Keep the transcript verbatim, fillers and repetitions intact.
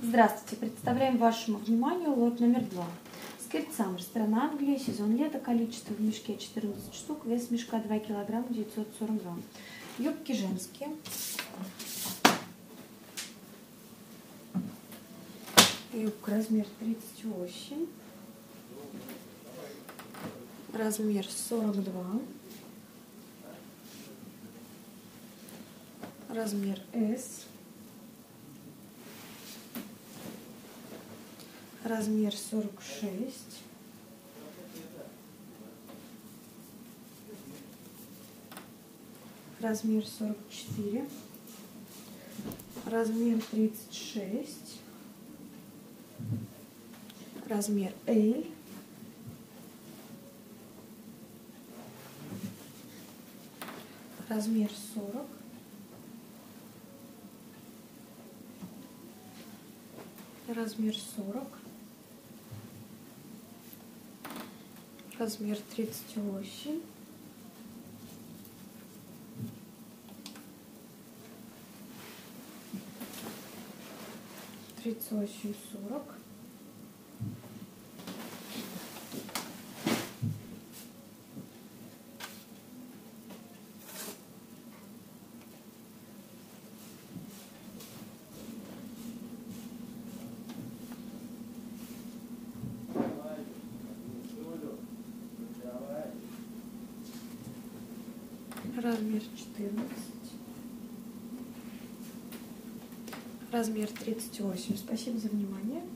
Здравствуйте! Представляем вашему вниманию лот номер два. Скирт Саммер, страна Англия, сезон лета, количество в мешке четырнадцать штук, вес мешка два килограмма девятьсот сорок грамм. Юбки женские. Юбка размер тридцать восемь, размер сорок два, размер эс, размер сорок шесть, размер сорок четыре, размер тридцать шесть, размер L, размер сорок, размер сорок, размер тридцать восемь, тридцать восемь сорок, размер четырнадцать, размер тридцать восемь. Спасибо за внимание.